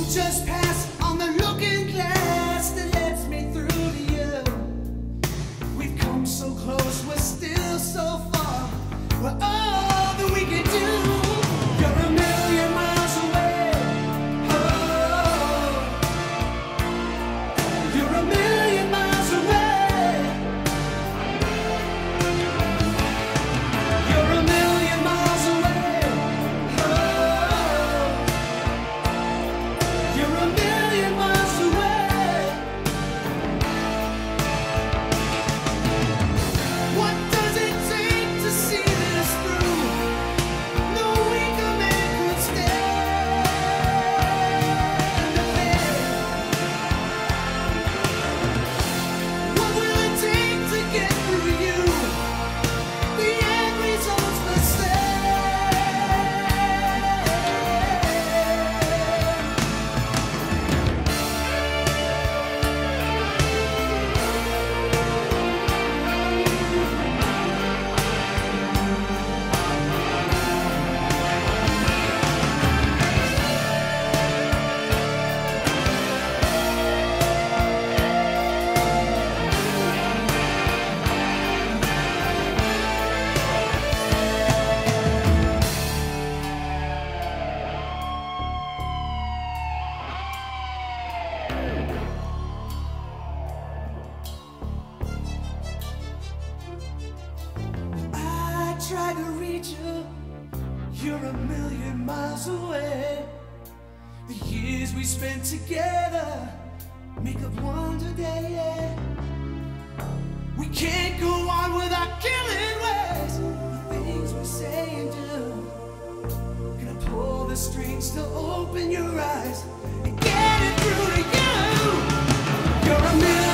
just pass on the looking glass that lets me through to you. We've come so close, we're still so far. We're all that we can do. You're a million miles away. Oh, you're a million miles away. You're a million miles away. Oh, you're a million miles away. What does it take to see this through? No weaker man could stand a bit. What will it take to get through you? The end result's the same. I try to reach you, you're a million miles away. The years we spent together make up one today, yeah. We can't go on without killing ways. The things we say and do, gonna pull the strings to open your eyes and get it through to you. You're a million